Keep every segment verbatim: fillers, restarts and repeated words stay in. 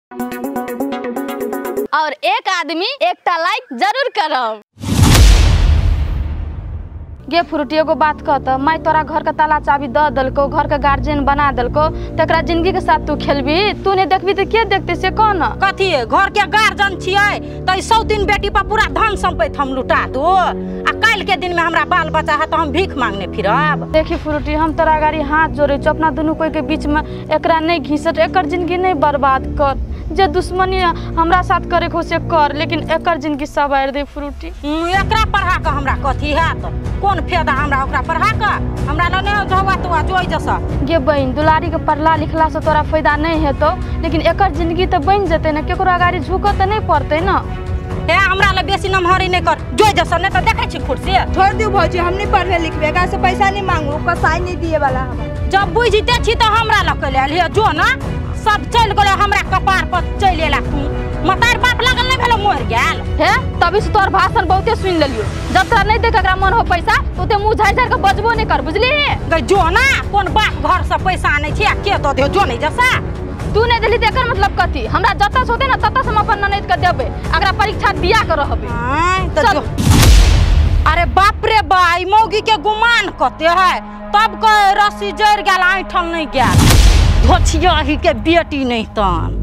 और एक आदमी एकटा लाइक जरूर करब। गे फ्रूटी एगो बात कहत, मैं तोरा घर का ताला चाबी द दलको, घर का गार्जियन बना दलको, तकरा जिंदगी के साथ तू खेलबी, तू नहीं देखबी तो के देखते से कौन कथी घर के गार्जियन छियै त सौ दिन बेटी पर पूरा धन संपत्ति हम लुटा दो आ कल के दिन में हमरा बाल बच्चा है तो हम भीख मांगने फिरब। देखी फ्रूटी हम तोरा गाड़ी हाथ जोड़े छ, अपना दोनों कोई के बीच में एकरा नहीं घिसट, एकर जिंदगी नहीं बर्बाद कर, जे दुश्मनी हमरा साथ करे को से कर, लेकिन एकर जिंदगी सवार दे फ्रूटी। एकरा पढ़ा के हमरा कथी हैत, कौन फायदा हमरा ओकरा पढ़ा के, हमरा लने जवा तो जोई जसा। गे बहन दुलारी के पढ़ला लिखला से तोरा फायदा नहीं हेतो, लेकिन एकर जिंदगी तो बन जते न, केकरो आगाड़ी झुको तो नहीं पड़ते न। हे हमरा ले बेसी नमहरी नहीं कर, जोई जसा नहीं तो देखे छी खुद से। छोड़ दियो भौजी, हम नहीं पढ़े लिखबे, का से पैसा नहीं मांगू, कसाई नहीं दिए वाला हम। जब बुझिते छी तो हमरा ल के ले जो ना सब चल गले हमरा कपार पर चल एला, तू मतार बाप लागल नहीं भेलो मर गेल हे, तभी से तोर भाषण बहुते सुन लेलियो, जब तोरा नहीं देख एकरा मन हो पैसा तो ते मुंह झाड़ झाड़ के बजबो नहीं कर, बुझली गई जो ना कोन बाप घर से पैसा आने छी के तो दे जो नहीं जसा। तू नहीं दिली तो एकर मतलब कथी, हमरा जत्ता से होते ना तत्ता से हम अपन ननद के देबे, अगरा परीक्षा दिया कर रहबे। तो अरे बाप रे बाई मौगी के गुमान कते है, तब के रस्सी जड़ गेल आठल नहीं गेल, धोछिया ही के बेटी नहीं तन।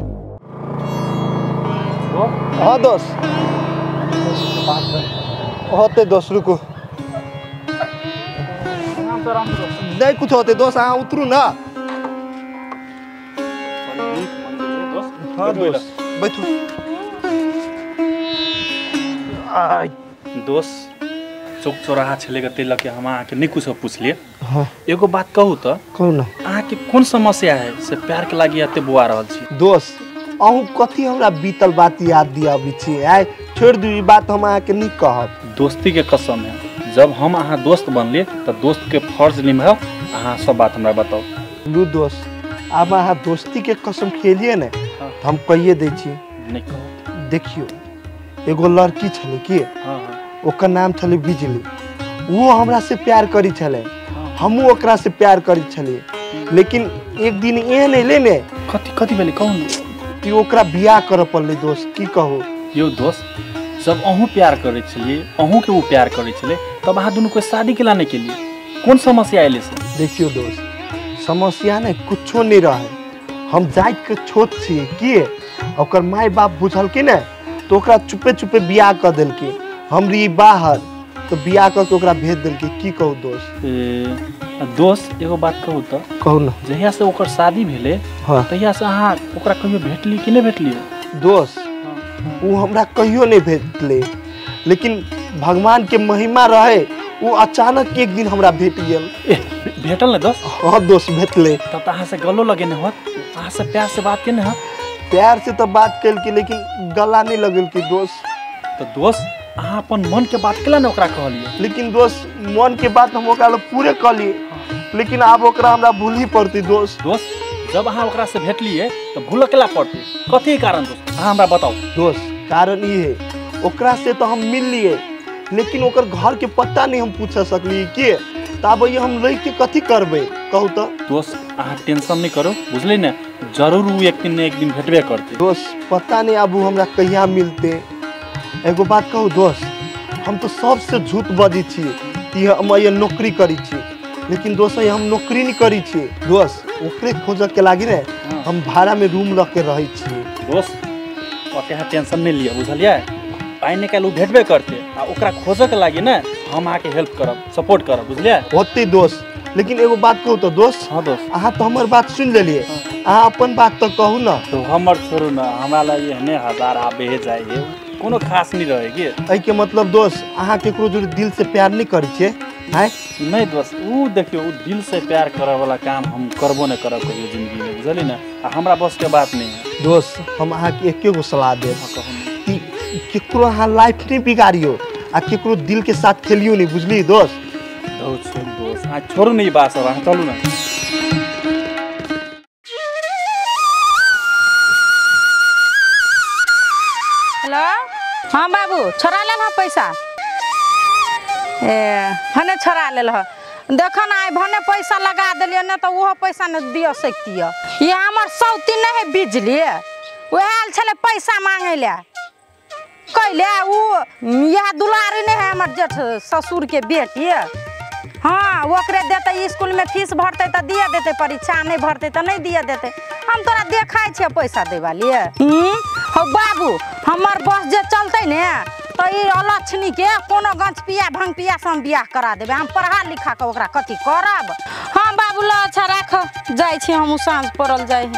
हाँ दोस्त होते दोस्त रुको, नहीं कुछ होते दोस्त, हाँ उतरू ना। हाँ दोस्त बैठो। दोस्त चौक चौराहा छले के तेल के हम आके नहीं कुछ पूछ लिए। हाँ एगो बात कहू तो कहू ना, अहाँ के कौन समस्या है से प्यार के लागी एते बुआ रहल छी? दोस्त अहू कथी हमरा बीतल बात याद दियाबी छी, आइ छोड़ दू ई बात हम अहाँ के नहीं कहब। दोस्ती के कसम है, जब हम अहाँ दोस्त बनलिए तो दोस्त के फर्ज निभाओ, अहाँ सब बात हमरा बताओ। लू दोस्त अब अहाँ दोस्ती के कसम खेलिए ने हाँ। तो हम कहिए दै छी। नहीं कहो। देखियो एगो लड़की छले की, हाँ हाँ ओकर नाम छले बिजली, वो हमरा से प्यार करी छले, हमहू ओकरा से प्यार करी छले, लेकिन एक दिन एहन एले ने कथी कथी भेलै कहू न, कि ओकरा बियाह करऽ पड़ले दोस्त, की कहू। यो दोस्त जब अहूँ प्यार करे छलिए, अहूँ के वो प्यार करे छले, तब अहाँ दोनों को शादी के लाने के लिए कौन समस्या आइले से? देखियो दोस्त समस्या ने कुछो नहीं रहे, हम जाइत के छोट छी की, ओकर माय बाप बुझल के ने तो ओकरा चुपे चुपे बियाह कर देलके, हम रही बाहर तो बियाह करके ओकरा भेज देलके, की कहू दोस्त। ए, दोस्त एगो बात कहू तो कहू ना। जहिया से ओकर शादी भेले हाँ तहिया से अहाँ ओकरा कहियो भेटली कि नहीं भेटली? दोस्त वो हमरा कहियो नहीं भेटले, लेकिन भगवान के महिमा रहे, वो अचानक एक दिन हमरा भेट गेल। भेटल ने दोस्त? हाँ दोस्त भेटले। तब तो अहाँ से गलो लगे नहीं होत, अहाँ से प्यार से बात केने हाथ? प्यार से तो बात कल के, लेकिन गला नहीं लगल की दोस्त। तो दोस्त अहाँ अपन मन के बात केला ने ओकरा कहलिए? लेकिन दोस्त मन के बात हम ओकरा पूरे कहलिए, लेकिन अब ओकरा हमरा भूल ही पड़ती दोस्त। दोस्त जब अहाँ ओकरा से भेटलिए तो भूल केला पड़ती, कथी कारण दोस्त अहाँ हमरा बताओ? दोस्त कारण ये है, ओकरा से तो हम मिल लिए, लेकिन ओकर घर के पता नहीं हम पूछ सकली के, तब ये हम रह के कथी करबे कहू तो। दोस्त अहाँ टेंशन नहीं करो, बुझली ने, जरूर वो एक दिन ने एक दिन भेटबे करते। दोस्त पता नहीं अब हमरा कहिया मिलते। एगो बात कहू दोस्त, हम तो सबसे झूठ बजी छी कि हम ये नौकरी करी छी, लेकिन दोस्त हम नौकरी नहीं करी छी दोस्त, ओकरे खोज के लागी ने हम भाड़ा में रूम रख के रही छी। दोस्त ओते टेंशन नहीं लिया, बुझलिए, पाई निकाल भेटबे करते, आ ओकरा खोज के लागी ना हम आके हेल्प करब, सपोर्ट करब, बुझलिए होते दोस्त। लेकिन एगो बात कहू तो दोस्त। हाँ दोस्त अहाँ तो हमार बात सुन लेलिए, अहाँ अपन बात तो कहू ना। तो हमर छोड़ू ना, हमरा लगे हने हजार आ बेह जाइए, कोनो खास नहीं रहेगी। ऐ के मतलब दोस्त अहाँ केकरो जोड़े दिल से प्यार नहीं करी छे? हैं नहीं दोस्त, वो देखियो वो दिल से प्यार करे वाला काम हम करबो नहीं करब कहियो जिंदगी में, बुझली ना, हमरा बस के बात नहीं है। दोस्त हम अहाँ के एके गो सलाह देब कि केकरो अहाँ लाइफ नहीं बिगाड़ियो, आ केकरो दिल के साथ खेलियो नहीं, बुझली दोस्त। दोस्त दोस्त आ छोड़ू नहीं बात सब, अहाँ चलू ना। हेलो हाँ बाबू, छोड़ा ले पैसा? ए भने छोड़ा ले देख ना, आई भने पैसा लगा दिलिए ना तो वो पैसा न दियो सकती है, ये हमार सौती नहीं है बिजली, वो आयल छले पैसा मांगे ले कैले उ यह दुलारी नहीं है हमर जेठ ससुर के बेटी। हाँ ओकरे देते स्कूल में फीस भरते तो दिए देते, परीक्षा नहीं भरते तो नहीं दिए देते। हम तोरा देखाई छे पैसा देवा लिए। हो बाबू हमार बस जे चलते ने तो ये अलक्षणी के कोनो गंज पिया भंग पिया से हम बियाह करा देबे। हम पढ़ा लिखा के ओकरा कथी करब। हाँ बाबू ल अच्छा राख जाय छी हम साँझ पड़ल जाय।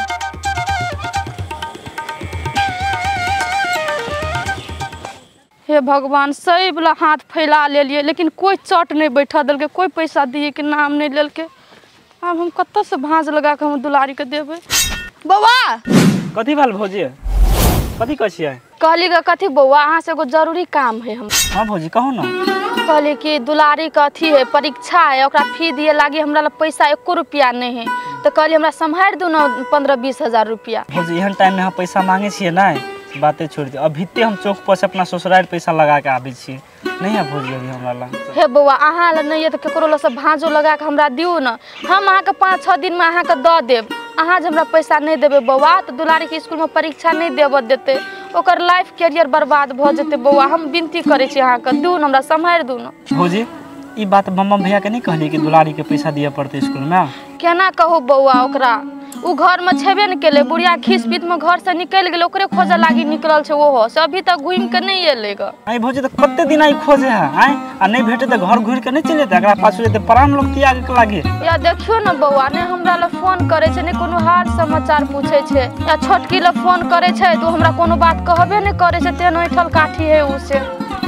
हे भगवान सही वाला हाथ फैला ले लिए लेकिन कोई चट नहीं बैठा दिल के, कोई पैसा दिए के नाम नहीं लेल के। अब हम कत से भांज लगा के हम दुलारी के देवे। बौआ कथी भेल भौजी कथी कहै छियै? कहली ग कथी बौआ अहाँ से एगो जरूरी काम है हम। हाँ भौजी कहू ना। कहली कि दुलारी के अथी है परीक्षा है ओकरा फी दिए लागी हमरा ला पैसा एको रुपया नहीं है तो कहली हमरा संभाल दू ना पंद्रह बीस हजार रुपया। भौजी एहन टाइम में हम पैसा मांगे छियै ना बातें छोड़ दी। अभी ते हम चौक पर से अपना ससुराल पैसा लगा के आबे छी नहीं है भौजी अभी हमरा ला। हे बौआ अहाँ ला नहीं है तो केकरो ला से भांजो लगा के हमरा दियो ना, हम अहाँ के पाँच छः दिन में अहाँ के दऽ देब। अहाँ जे हमरा पैसा नहीं देबे बौआ तो दुलारी के स्कूल में परीक्षा नहीं देब देते, ओकर लाइफ कैरियर बर्बाद भ जेते। बौआ हम विनती करे छी अहाँ के दू ना हमरा संभाल दू ना। भौजी ई बात मम्मा भैया के नहीं कहली कि दुलारी के पैसा दिए पड़ते स्कूल में? केना कहू बौआ ओकरा उ घर में छेबे न केले, बुढ़िया खीस पीत में घर से निकल गेले ओकरे खोजे लागी निकलल छे ओहो से अभी तक घूम के नहीं एले ग। आई भौजी तो कते दिन आई खोजे है आई आ नहीं भेटे तो घर घुर के नहीं चले त एकरा पास जेते प्राण लोग त्याग के लागे। या देखियो न बौआ ने हमरा ला फोन करे छे ने कोनो हाल समाचार पूछे छे या छोटकी ला फोन करे छे तो हमरा कोनो बात कहबे नहीं करे छे। तेन ओठल काठी है उ से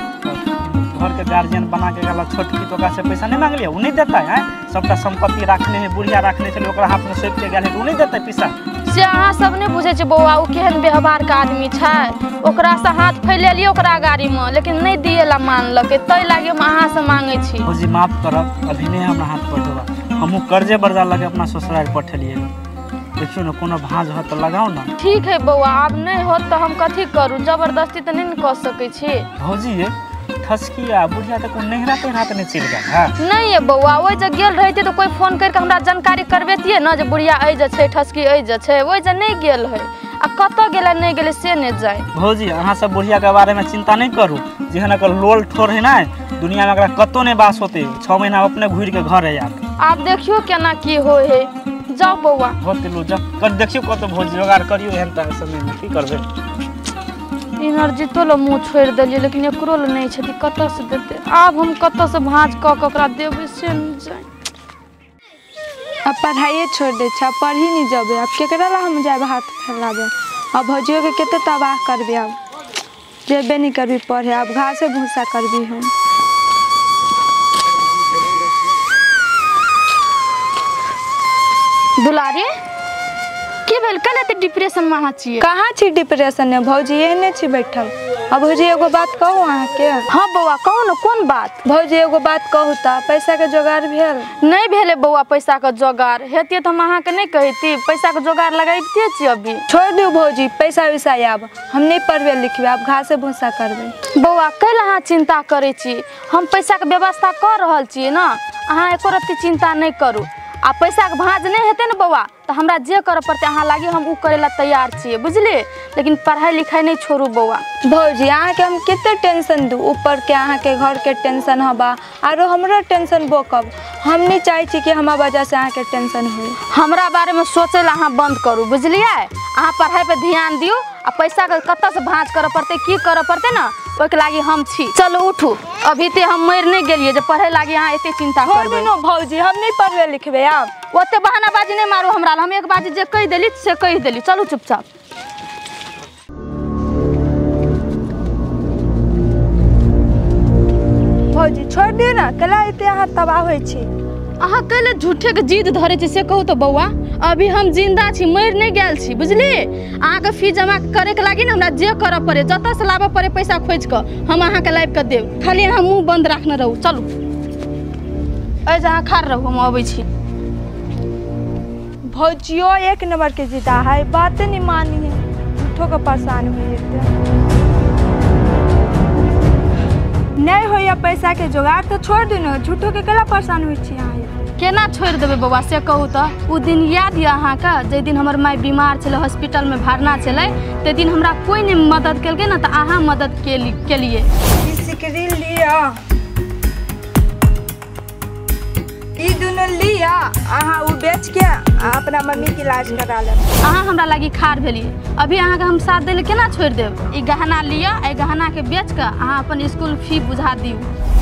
घर के गार्जियन बना के गला छोटकी तो ओकरा से पैसा नहीं मांग लिया उ नहीं देता है। सबका संपत्ति रखने है बुढ़िया रखने छे ओकरा हाथ में सौंप के गेल है उ नहीं देता पैसा। से अहाँ सब नहीं बुझे छे बौआ उ केहन व्यवहार के आदमी छे, ओकरा से हाथ फैले लिए ओकरा गाड़ी में लेकिन नहीं दिए ला मान लके तै लागे हम अहाँ से मांगे छी। भौजी माफ करब अभी नहीं हमरा हाथ पर देबा, हमहु कर्जे बर्जा लगे अपना ससुराल पठलिए। देखियो न कोनो भांज हो तो लगाओ ना। ठीक है बौआ अब नहीं हो तो हम कथी करू, जबरदस्ती तो नहीं कर सके छी। भौजी ये ठसकिया बुढ़िया तक नहरा तेहरा तो नहीं चल गया है? नहीं है बौआ ओइ जे गेल रहते तो कोई फोन करके हमरा जानकारी करबेतिए न जे बुढ़िया अइ जे छै ठसकी अइ जे छै ओइ जे नहीं गेल है आ कत गेले नहीं गेले से नहीं जाय। भौजी अहाँ सब बुढ़िया के बारे में चिंता नहीं करू, जेहन एकर लोल ठोर है ना दुनिया में एकरा कतो नहीं बास होते, छह महीना अपने घुर के घर है यार। आप देखियो केना की होय है, जाओ बौआ होते लो जा कर देखियो कतो भौजी जोगाड़ करियो एहन तरह समय में की करबे। एनर्जी तो लो मुँह छोड़ दिलिए लेकिन एकरो लो नहीं छथि कत से देते। अब हम कत से भांज क के ओकरा देबे से नहीं जाय। अब पढ़ाइए छोड़ दे छ पढ़ ही नहीं जबे अब केकरा ला हम जाए हाथ फैलाबे। अब भौजियो के केते तबाह करबे, अब जेबे नहीं करबी पढ़े अब घासे भूसा करबी हम। दुलारी की भेल कल एते डिप्रेशन में अहाँ छिए? कहाँ छी डिप्रेशन में भौजी एहने छी बैठल। अब भौजी एगो बात कहूँ अहाँ के? हाँ बौआ कहू न कोन बात? भौजी एगो बात कहू ता पैसा के जोगाड़ भेल? नहीं भेले बौआ पैसा के जोगाड़, हेतिए तो हम अहाँ के नहीं कहती पैसा के जोगाड़ लगाइते छी। अभी छोड़ दियो भौजी पैसा वैसा आब हम नहीं पढ़बे लिखबे अब घासे भूसा करबे। बौआ कैल अहाँ चिंता करे छी, हम पैसा के व्यवस्था कर रहल छी ना, अहाँ एको रत्ती चिंता नहीं करू। आ पैसा के भांज नहीं हेते न बौआ तो हमरा जे करे पड़ते अहाँ लागी हम उ करे ला तैयार छिए बुझली, लेकिन पढ़ाई लिखाई नहीं छोड़ू बौआ। भौजी अहाँ के हम कितने टेंशन दू, ऊपर के अहाँ के घर के टेंशन हबा आरो हमरो टेंशन बोकब। हम नहीं चाहे छी कि हमार वजह से अहाँ के टेंशन हो। हमरा बारे में सोचे ला अहाँ बंद करू बुझलिए, अहाँ पढ़ाई पे ध्यान दियो आ पैसा के कत से भांज करे पड़ते की करे पड़ते ना ओके लागी हम छी। चलो उठू अभी ते हम मर नहीं गेलिए जे पढ़े लागी अहाँ एते चिंता करबे। नो भौजी हम नहीं पढ़बे लिखबे अब ओते बहानाबाजी नहीं मारू हमरा, हम एक बाजी जे कह देली से कह देली। चलू चुपचाप। भौजी छोड़ दियो ना कला एते अहाँ तबाह होय छी। अहाँ कल झूठे के जिद धरे छी से कहू तो बौआ अभी हम जिंदा छी मर नहीं गेल छी बुझली। अहाँ के फी जमा करे के लागी ना हमरा जे करे पड़े जत से लाबे पड़े पैसा खोज के हम अहाँ के लाइब के देब, खाली अहाँ मुंह बंद रखने रहू। चलू ए जहाँ खार रहू हम अबै छी। भौजियो एक नंबर के जिदा है, बातें नहीं मानी है, झूठो का परेशान हुई नहीं हो या पैसा के जुगाड़ तो छोड़ दो ना, झूठो के कला परेशान हुई छी। यहाँ केना छोड़ देबे बउआ से कहू तो उ दिन याद है अहाँ का जे दिन हमर माय बीमार छले हॉस्पिटल में भरना छले ते दिन हमरा कोई नहीं मदद केलके ना तो अहाँ मदद केली केलिए सिकरी लिया ई दुनो लिया अहाँ उ बेच के अपना मम्मी के इलाज करा ले अहाँ हमरा लागी खार भेलिए अभी अहाँ के हम साथ देले केना छोड़ देब ई गहना लिया ए गहना के बेच के अहाँ अपन स्कूल फी बुझा दियो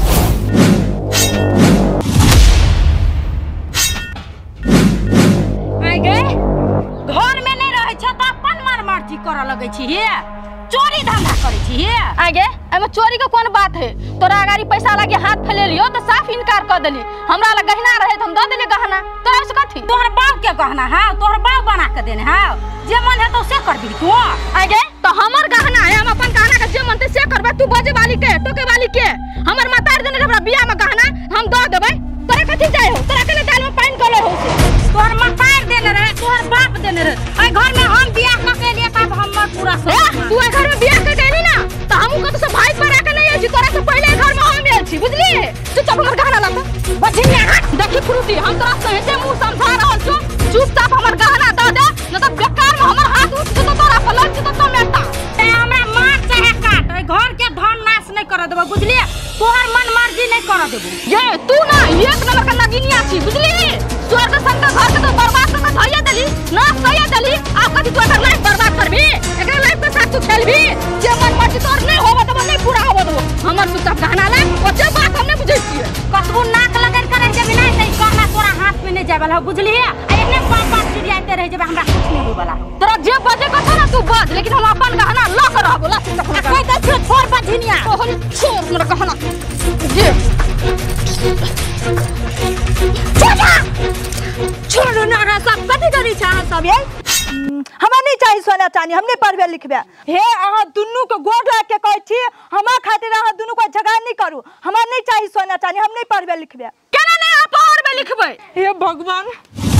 आइ गे घर में नहीं रहे छ त अपन मार मर्जी करऽ लगै छी हे चोरी धंधा करै छी हे आगे एमे चोरी के कोन बात है तोरा अगाड़ी पैसा लागे हाथ फैलेलियो तो साफ इनकार कर देली हमरा ला गहना रहे त हम द देले गहना तोरा से कथी तोहर बाप के गहना है तोहर बाप बना के देने है जे मन है तो से कर दी तू आगे तो हमर गहना है हम अपन गहना के जे मन ते से करबे तू बजे वाली के टोके वाली के हमर मातार देने हमरा बियाह में गहना हम द देबै तोरा कथी जाय हो तोरा के दाल में पानी गले हो से तोहर मातार देने रहे तोहर बाप देने रहे ए घर में हम बियाह क के लिए तब हमर पूरा सब तू ए घर में बियाह के गइली ना त हमहु कत से भाई पर आके नहीं आछी तोरा से पहले घर में हम आयल छी बुझली तू चुप हमर गहना ला बजिनिया हट देखी फ्रूटी हम तोरा सहेते मुंह समझा रहल छु चुपचाप हमर गहना द दे न त बेकार में हमर हाथ उठ तो तोरा पलट तो तो मेटा ए हमरा मार चाहे काट ए घर के धन नाश नहीं कर देबो बुझली तोहर मन मर्जी नहीं कर देबो ये तू ना एक नंबर का नगिनिया छी बुझली स्वर्ग संग घर के तो बर्बाद कर धइया देली नाश कइया देली आप कथि तू एकर लाइफ बर्बाद करबी एकरा लाइफ के साथ तू खेलबी जे मन मर्जी तोर नहीं होबो त नहीं पूरा होबो दो हमर तू सब गहना ला ओ जे बात हम नहीं बुझै छियै कतबो नाक लगन करे जे बिना नहीं कहना तोरा हाथ में नहीं जाबल हो बुझली है एने पाप पाप चिड़ियाते रह जेबे हमरा कुछ नहीं होबला तोरा जे बजे कथा ना तू बज लेकिन हम अपन गहना ल कर रहबो ला कोई त छोड़ छोड़ बझिनिया ओहन छोड़ हमरा गहना जे छोड़ा छोड़ो ना रा सब कथि करी छ सब ये हमरा नहीं चाहिए सोना चांदी हम नहीं पढ़बे लिखबे हे अहाँ दुनू के गोड़ लाग के कहै छी हमरा खातिर अहाँ दुनू को झगड़ा नहीं करू हमरा नहीं चाहिए सोना चांदी हम नहीं पढ़बे लिखबे केना नहीं आप पढ़बे लिखबे हे भगवान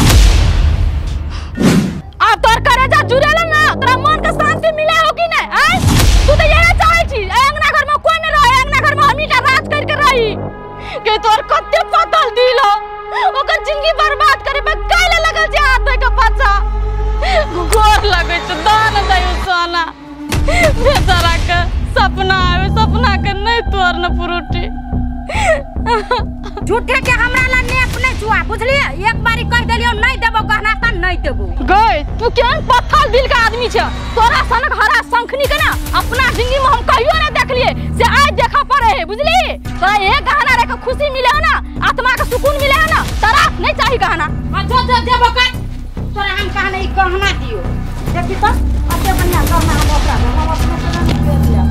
आ तोर करेजा जुड़ेला ना तोरा मन के शांति मिले हो कि नहीं आय तू तो यही चाहे छी अंगना घर में कोई नहीं रहे अंगना घर में हमही का राज करके रही के तोर कत्ते पतल दिल हो ओकर जिंदगी बर्बाद करे पे काहे लगल जे हाथ के बच्चा गोर लगे छ दान दयो सोना बेचारा के सपना आवे सपना के नहीं तोर न पुरुटी झूठे के हमरा ला ने अपने जुआ बुझली एक बारी कह देलियो नहीं देबो गहना त नहीं देबो गई तू केन पत्थर दिल का आदमी छ तोरा सनक हरा शंखनी के ना अपना जिंदगी में हम कहियो ना देखलिए से आज देखा पड़े है बुझली तोरा एक गहना रे के खुशी मिले है ना आत्मा के सुकून मिले है ना तोरा नहीं चाहिए गहना हां जो जो देबो कर तोरा हम कहना ई गहना दियो देखी त अते बढ़िया गहना हम ओकरा हम अपना दे दिया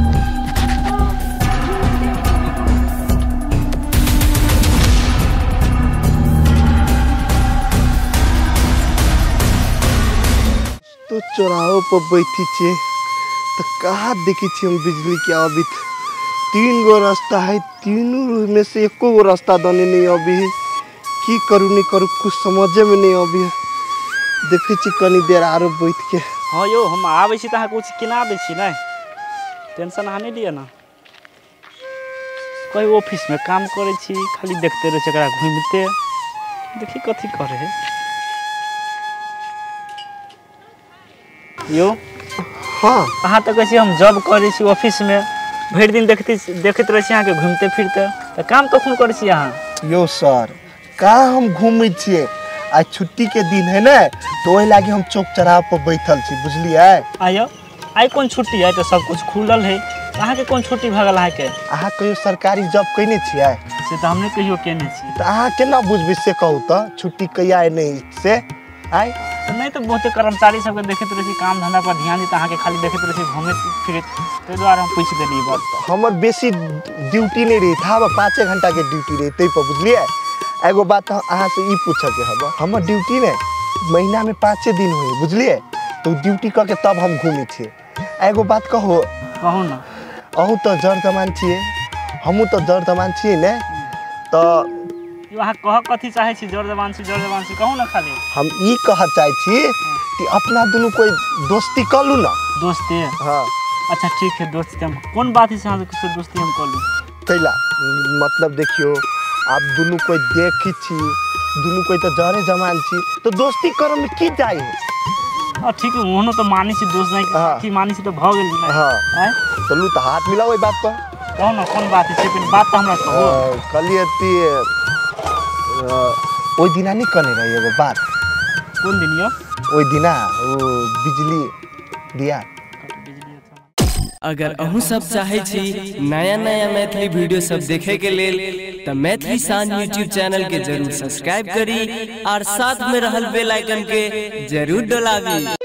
तो चौराहो पर बैठी छे तो कहाँ देखी छे हम बिजली के अभी तीन गो रास्ता है तीनों में से एको गो रास्ता दने नहीं अभी की करूँ नहीं करूँ कुछ समझे में नहीं अभी देखे छी कनी देर आरो बैठ के हाँ यो हम आबै छी त अहाँ कुछ किना दै छी नहीं टेंशन अहाँ नहीं लिया ना कोई ऑफिस में काम करे छी खाली देखते रहे एकरा घूमते देखी कथी करे है यो हाँ अहाँ तो कहै छी हम जॉब करे छी ऑफिस में भर दिन देखते देखते रहे छी अहाँ के घूमते फिरते त काम तो खून करे छी अहाँ यो सर कहाँ हम घूमे छिए आज छुट्टी के दिन है ना तो वही लागे हम चौक चौराहा पर बैठल छी बुझलिए आयो आई कौन छुट्टी है तो सब कुछ खुलल है अहाँ के कौन छुट्टी भगल अहाँ के अहाँ कहियो सरकारी जॉब कइने छिए से तो हमने कहियो केने छी तो अहाँ केना बुझबे से कहू तो छुट्टी कहिया है नहीं से आय तो नहीं तो बहुते कर्मचारी सबके देखते रहे छी काम धंधा पर ध्यान देता अहाँ के खाली देखते रहे छी घूमे फिरे ते द्वारा हम पूछ देली बात हमर बेसी ड्यूटी नहीं रही था पाँचे घंटा के ड्यूटी रही तै पर बुझलिए एगो बात अहाँ से ई पूछे के हब हमर ड्यूटी ने महीना में पाँचे दिन हुई बुझलिए तो ड्यूटी करके तब हम घूमे छिए एगो बात कहो कहू ना अहू तो जड़ जमान छिए हमू तो जड़ जमान छिए ने तो यो अहाँ कह कथी चाहे छी जड़ जवान छी जड़ जवान छी कहू ना खाली हम ई कह चाहे छी कि अपना दोनों कोई दोस्ती कर लू ना दोस्ती हाँ अच्छा ठीक है दोस्ती हम कौन बात है से अहाँ से दोस्ती हम कर लूँ कैला मतलब देखियो आप दोनों कोई देखी छी दोनों कोई तो जरे जमान छी तो दोस्ती करम में की जाए हां ठीक है ओनो तो मानी छी दोस्त नहीं हाँ। की मानी छी तो भ गेल ना हाँ हैं चलू तो हाथ मिलाओ ये बात पर कौन कौन बात है से बात तो हमरा कहो कलिए ती ओई दिना नहीं कने रही एगो बात कौन दिन यो ओई दिना वो बिजली दिया अगर अहू सब चाहे छी नया नया मैथिली वीडियो सब देखे के लेल त मैथिली शान यूट्यूब चैनल के जरूर सब्सक्राइब करी और साथ में रहल बेल आइकन के जरूर दबावी।